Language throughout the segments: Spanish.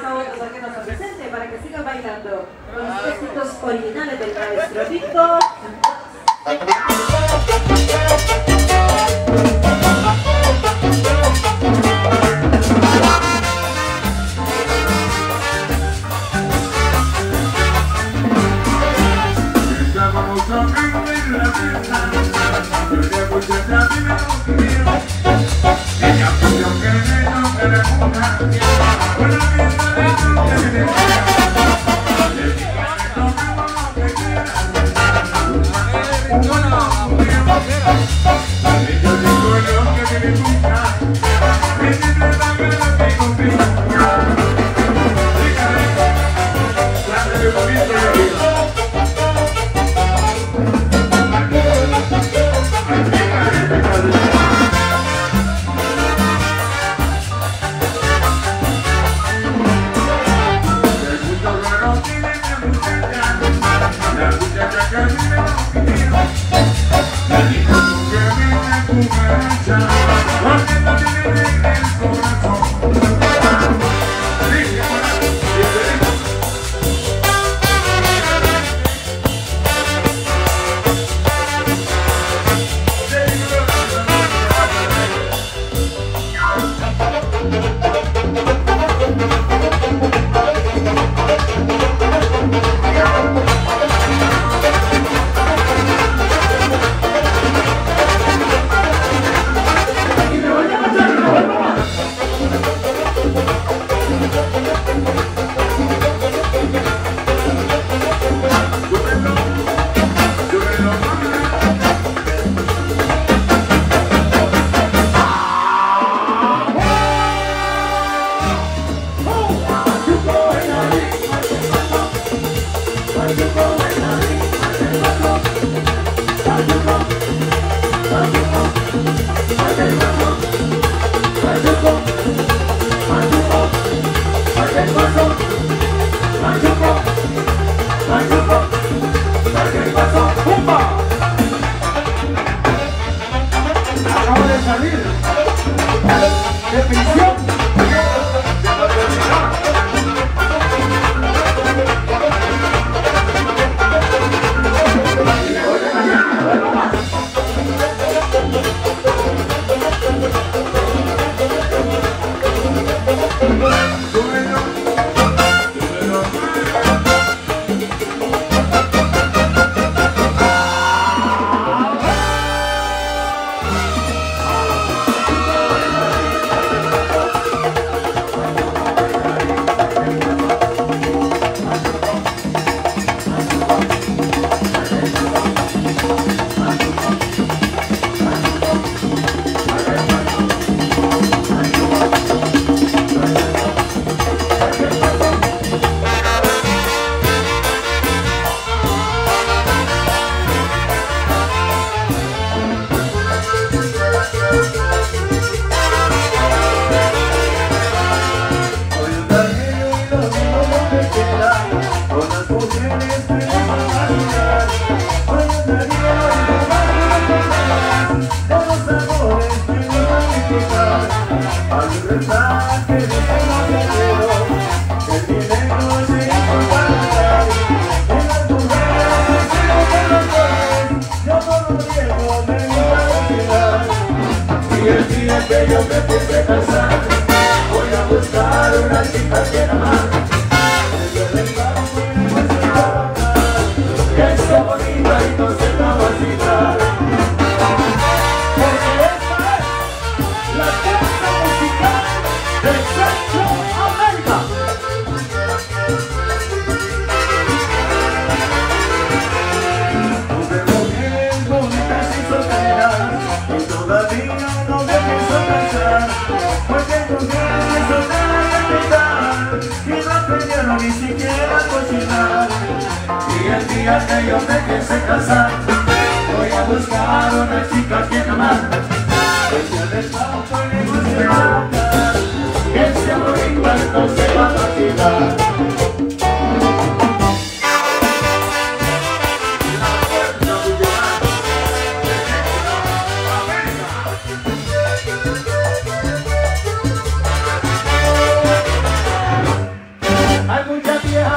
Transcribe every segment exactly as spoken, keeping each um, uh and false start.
favor a que nos presente para que siga bailando con los éxitos originales del maestro Víctor.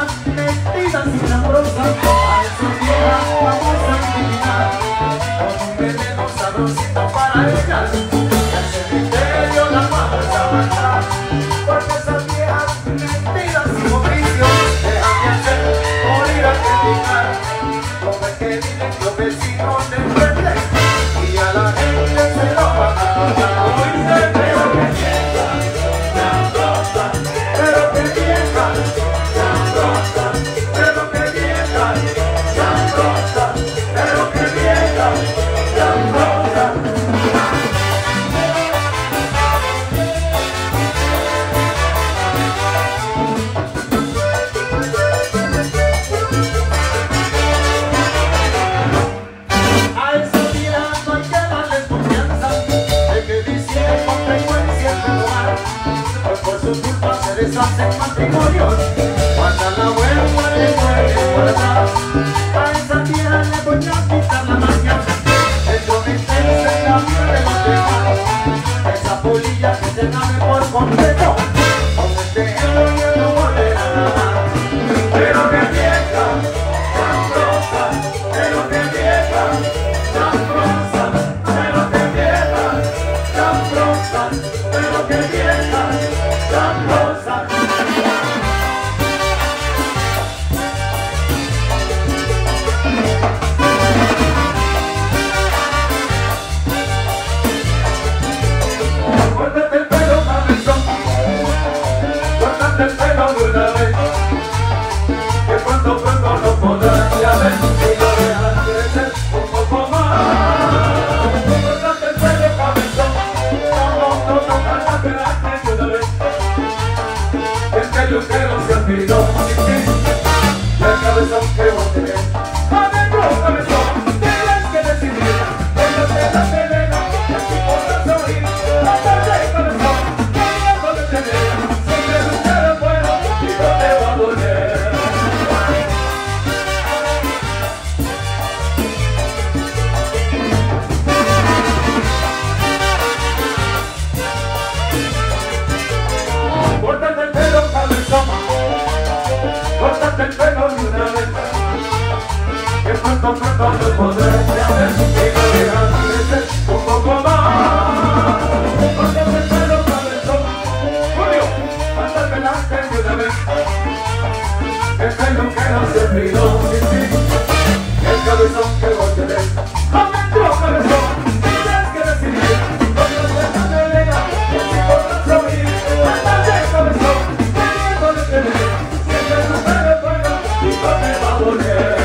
viejas metidas sin la brosa, a esas viejas vamos a eliminar con un veneno sabrosito para ellas. Y al cementerio las vamos a mandar, porque esas viejas metidas sin oficio dejan de hacer por ir a criticar lo que viven los vecinos de enfrente y a la gente se lo van a contar. Pero que vieja, sabrosa, pero que vieja, sabrosa, pero que vieja, sabrosa, pero que vieja, sabrosa. A esa vida no hay que darles confianza, de que dicen con frecuencia en el lugar, pues por su culpa se deshacen matrimonios, cuando la huelga le muere por atrás. A esa tierra le voy a quitar la maña, de prometerse la vida de los demás. Esa polilla que se lave por completo, con este euro y el no volverá nada más. Pero que vieja, sabrosa, pero que vieja, sabrosa, pero que vieja, sabrosa, pero que vieja, sabrosa. Córtate el pelo, cabezón, córtate el pelo de una vez, que pronto pronto no podrás ya ver si lo dejas crecer un poco más. Córtate el pelo, cabezón, no, no, no, no, para quedarte de una vez, que el peluquero se olvidó de ti, y el cabezón que vos tenés. Adentro, cabezón, tienes que decidir, déjate la melena, y así podrás oír la tarde, cabezón, queriendo detener, si peluquero es bueno, y no te va a doler. Córtate el pelo, cabezón, córtate el pelo de una vez, que pronto pronto no podrás ya ver y no dejas crecer un poco más. Córtate el pelo, cabezón, Julio, anda delante de una vez, que el peluquero se olvidó de ti, el cabezón que vos tenés. Adentro, cabezón, tienes que decidir, córtate la melena, y así podrás oír la tarde, cabezón, queriendo detener, si el peluquero es bueno y no te va a doler.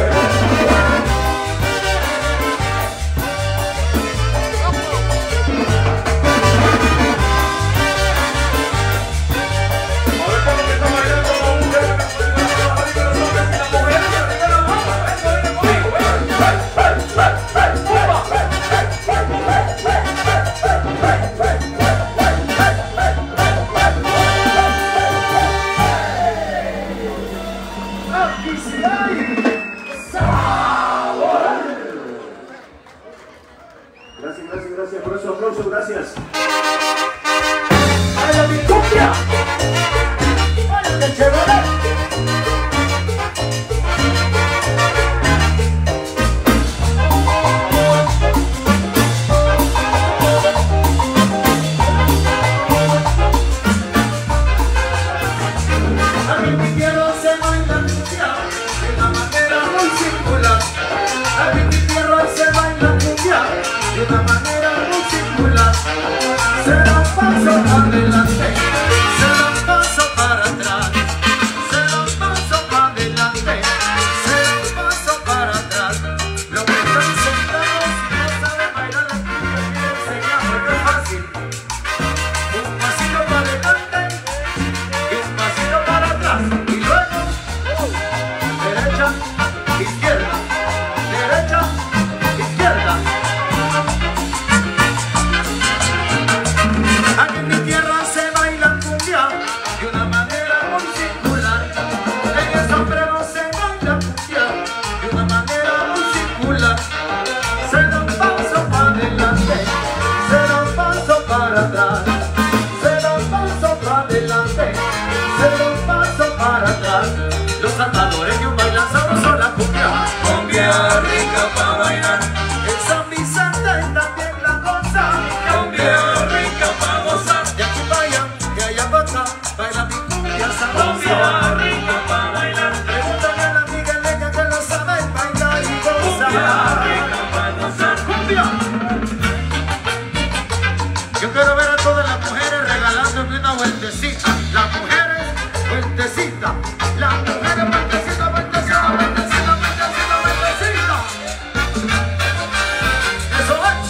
Gracias, gracias, gracias por esos aplausos, gracias. ¡Ay, la victoria! ¡Ay, el Chevrolet! Aquí en mi tierra se baila cumbia de una manera muy singular. Aquí en mi tierra se baila cumbia de una manera muy singular. Se da paso adelante, se da paso para atrás, se da paso para adelante, se da paso para atrás. Los que están sentados y no saben bailar la cumbia, quiero enseñarles que es fácil. Un pasito para adelante y un pasito para atrás, y luego derecha, izquierda, derecha, izquierda. Aquí en mi tierra se baila cumbia de una manera muy singular. En el sombrero se baila cumbia de una manera muy singular. Se da un paso para adelante, se da un paso para atrás, se da un paso para adelante, se da un paso para atrás. Los salvadoreños bailan sabroso la cumbia, cumbia rica pa' bailar. En San Vicente también la gozan, cumbia rica pa' gozar. De aquí para allá, de allá para acá, baila mi cumbia sabrosa, cumbia rica pa' bailar. Pregúntale a la migueleña que lo sabe bailar y gozar, cumbia rica pa' gozar. Cumbia. Yo quiero ver a todas las mujeres regalándome una vueltecita. Las mujeres, vueltecita. Las mujeres, vueltecita, vueltecita, vueltecita, vueltecita, vueltecita. Eso es.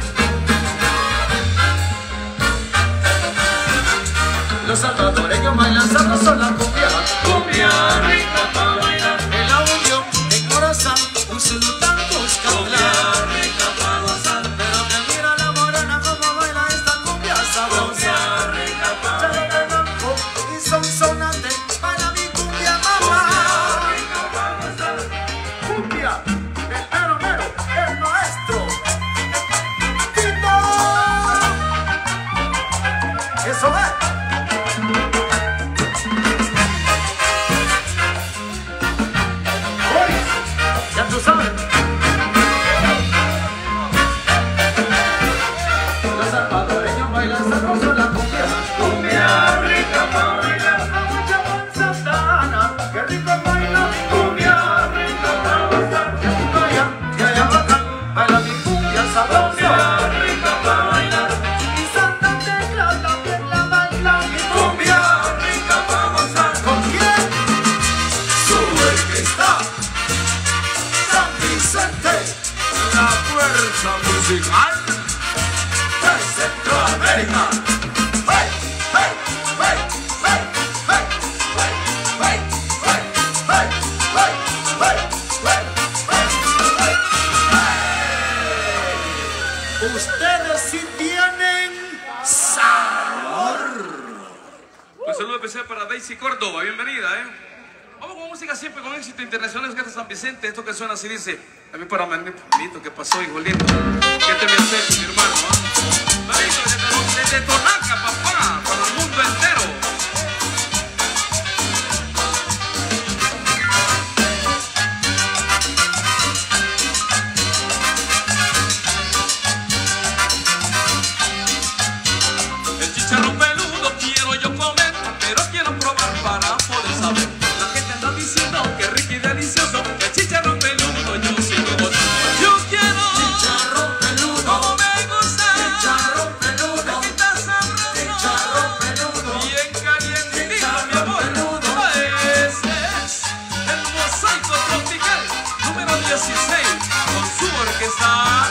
Los salvadoreños bailan sabroso la cumbia, cumbia rica pa' bailar. En la unión, en corazón, un saludán busca cumbia rica pa' gozar. Pero que mira la morena como baila esta cumbia sabrosa, rica pa' bailar. Y son sonantes para mi cumbia mamá, rica pa' gozar. Cumbia, el mero mero, el maestro Tito. Eso es. Ya tú sabes. Los salvadoreños bailan sabroso la cumbia, cumbia rica pa' bailar. La mucha Santana, que rico baila mi cumbia rica pa' gozar. De aquí para allá, de allá para acá, baila mi cumbia sabrosa, cumbia rica pa' bailar. Y Santa Tecla también la baila mi cumbia rica pa' gozar. ¿Con quién? Su orquesta San Vicente, la fuerza musical de Centroamérica. ¡Hey, hey, hey, hey, hey, hey, hey, hey, hey, hey, hey, hey, hey, hey! Ustedes sí tienen sabor. Un saludo especial para Daisy Córdoba, bienvenida, ¿eh? Vamos con música siempre con éxito internacional, es que San Vicente, esto que suena así dice, a mí para Manito, ¿qué pasó, hijo lindo? ¿Qué te voy a hacer, mi hermano? ¿Ah? Manito, desde, desde Tonaca, papá, para el mundo entero. El chicharrón peludo quiero yo comer, pero quiero probar para poder saber. La gente anda diciendo que rico y delicioso, el chicharrón peludo yo sigo gozando. Yo quiero Chicharrón peludo, como me gusta, chicharrón peludo, está sabroso, chicharrón peludo, bien calientito, mi chicharrón amor. peludo. Ese es el mosaico tropical número dieciséis con su orquesta.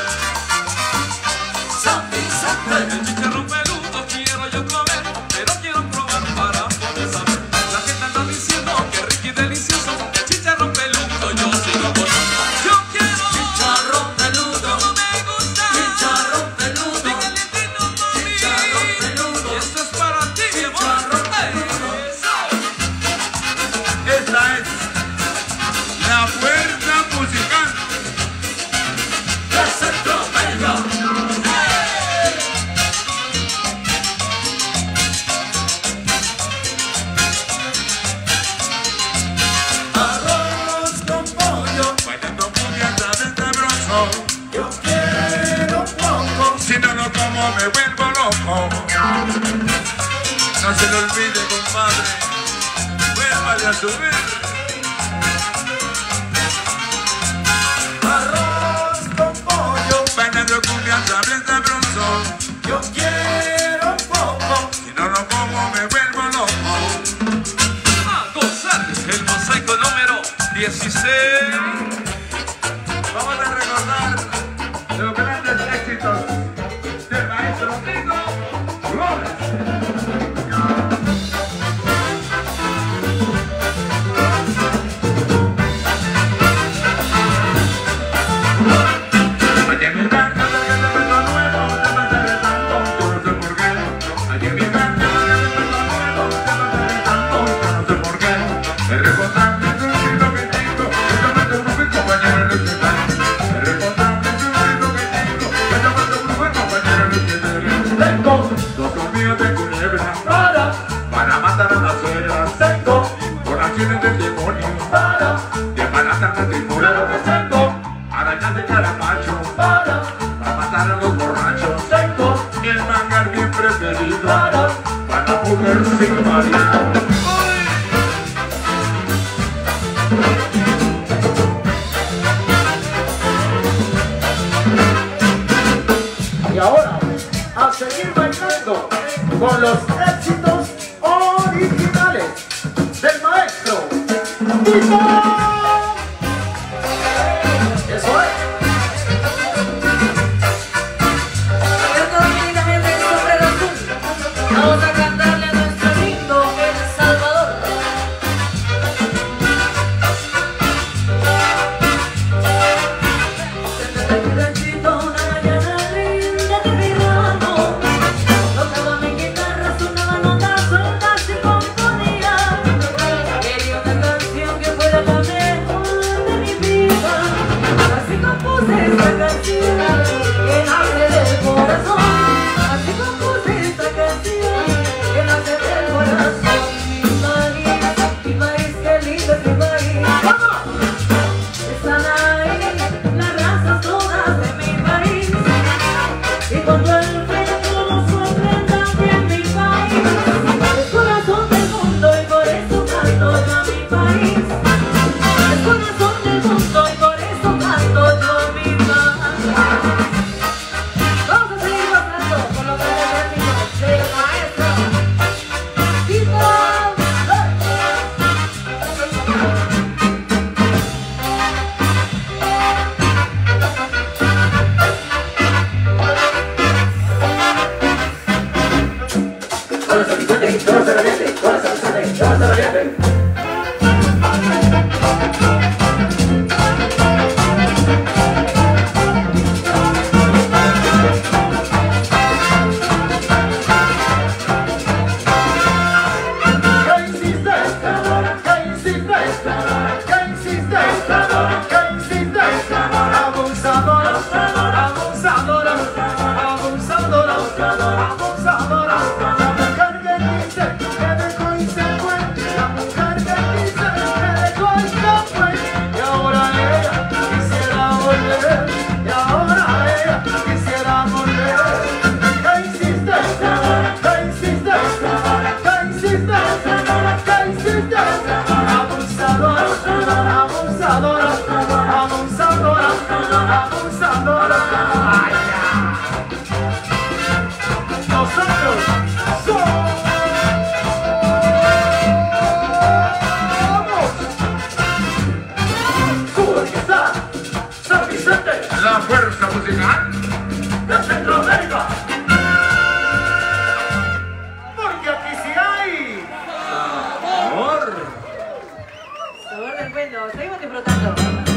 San Vicente. El chicharrón peludo quiero yo comer, pero quiero probar para poder saber. La gente anda diciendo que rico y delicioso, el chicharrón peludo yo sigo gozando. Yo quiero Chicharrón peludo, como me gusta, chicharrón peludo, bien calientito, mami. chicharrón peludo, Y esto es para ti, mi amor. chicharrón Ey, peludo. eso. Esta es la fuerza musical de Centroamérica. Arroz con pollo, bailando cumbia sabes sabroso. yo quiero poco. Si no lo como me vuelvo loco. No se lo olvide, compadre, vuélvale a subir. Arroz con pollo, Bailando cumbia sabes sabroso. yo quiero poco. Si no lo como me vuelvo loco. A gozar el mosaico número dieciséis. Vamos a recordar los grandes éxitos del maestro Tito Flores. Allí en mi casa, que te meto nuevo, te vas a rezando, yo no sé por qué. Allí en mi casa, que te meto nuevo, te vas a rezando, yo no sé por qué. El responsable es un grito que tengo, que te mete un vienen del demonio para de matar matrimonio. Pero que tengo, Arañas de caramacho para, para matar a los borrachos. tengo, Y el mangar mi preferido para, para mujer sin marido. y ahora a seguir bailando con los éxitos originales del maestro Tito. Eso es. Vamos a cantarle a nuestro lindo El Salvador. Desde mi ranchito una mañana linda de verano, tocaba mi guitarra, sonaba notas sueltas y componía. Quería una canción que fuera la mejor de mi vida, así compuse esta canción que nace del corazón. Así compuse esta canción que nace del corazón. Mi país, mi país, qué lindo es mi país. Están ahí las razas todas de mi país. Y cuando el frío nos sorprenda en mi país, es corazón del mundo y por eso canto yo a mi país. Es corazón del mundo y por eso canto yo a mi país. Vamos a seguir pasando con los grandes éxitos del maestro Tito. Ahora se reviente, ahora se reviente, ahora se reviente, ahora se reviente. ¿Qué hiciste? ¿Qué hiciste? ¿Qué hiciste? ¿Qué hiciste? Abusadora, abusadora, abusadora, abusadora. La mujer que dice que dejó y se fue, la mujer que dice que dejó y se fue. Y ahora ella quisiera volver, y ahora ella quisiera volver. ¿Qué hiciste? ¿Qué hiciste? ¿Qué hiciste? ¿Qué hiciste? Abusadora, abusadora, abusadora, abusadora. Ay, ya. Nosotros somos Cuba que está San Vicente La fuerza musical. de Centroamérica. Porque aquí sí hay amor. Sabor del bueno, seguimos disfrutando.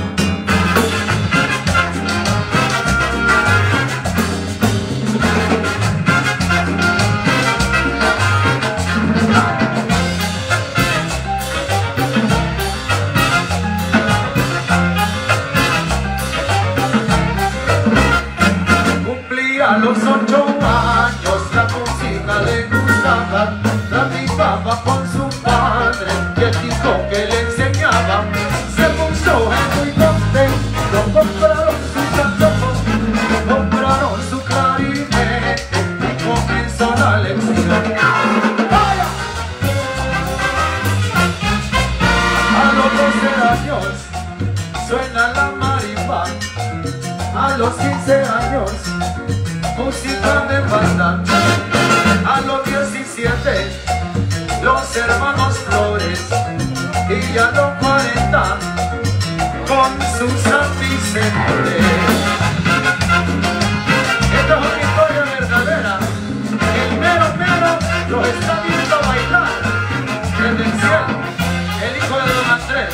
Cumplía los ocho años, la música le gustaba, platicaba con su padre y el disco que le enseñaba. Se puso muy contento, compraron su saxofón, compraron su clarinete y comenzó la lección. ¡Vaya! A los doce años suena la marimba. A los quince años, música de banda. A los diecisiete, los hermanos Flores. Y a los cuarenta, con su San Vicente. Esta es una historia verdadera. El mero mero lo está viendo bailar desde el cielo, el hijo de Don Andrés.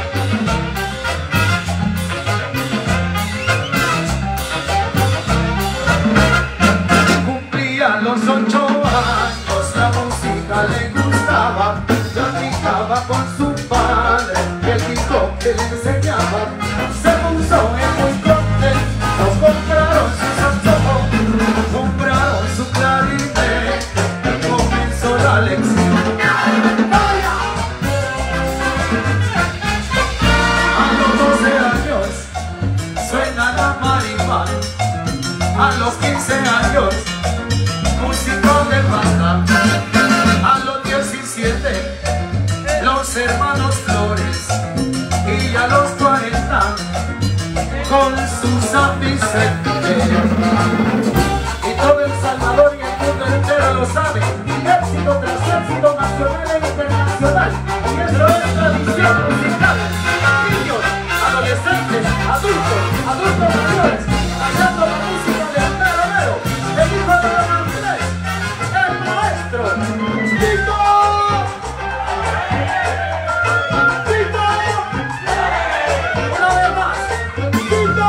Cumplía los ocho años, la música le gustaba, platicaba con su padre, el disco que le enseñaba. Se puso en muy contento, compraron su saxofón, compraron su clarinete y comenzó la lección. ¡Vaya! quince años, músico de banda. A los diecisiete, los hermanos Flores. Y a los cuarenta, con su San Vicente. Y todo El Salvador y el mundo entero lo sabe. Éxito tras éxito nacional e internacional. Y eso es tradición musical. Niños, adolescentes, adultos, adultos mayores, bailando la música de Mero Mero, el hijo de Don Andrés, el maestro Tito. Tito. Una vez más, Tito.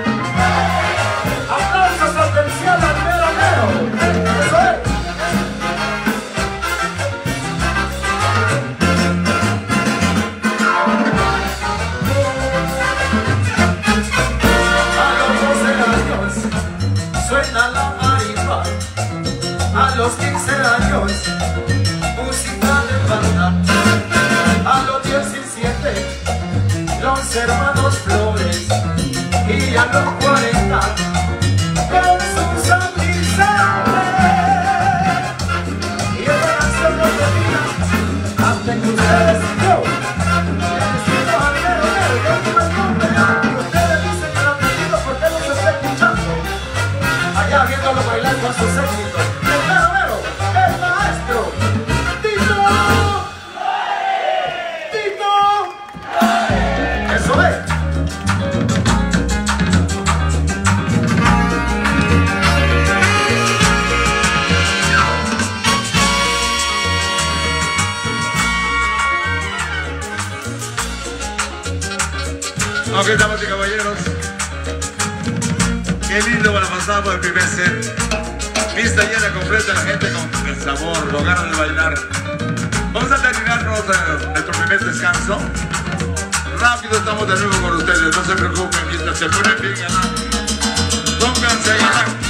Aplausos atención al Mero Mero. Eso es. Suena la marimba. A los quince años, música de banda. A los diecisiete, los hermanos Flores. Y a los cuarenta, con su San Vicente. Y esta canción no termina hasta que ustedes y yo le decimos al Mero Mero y yo como el nombre. Y ustedes dicen el apellido porque no se está escuchando. Allá viéndolo bailar con sus éxitos. El Mero Mero, el maestro Tito. Tito. Eso es. Ok, damas y caballeros, qué lindo para pasar por el primer set. Pista llena completa, la gente con el sabor, lo ganas de bailar. Vamos a terminarnos eh, nuestro primer descanso. Rápido estamos de nuevo con ustedes, no se preocupen, mientras se ponen bien, pónganse a ganar.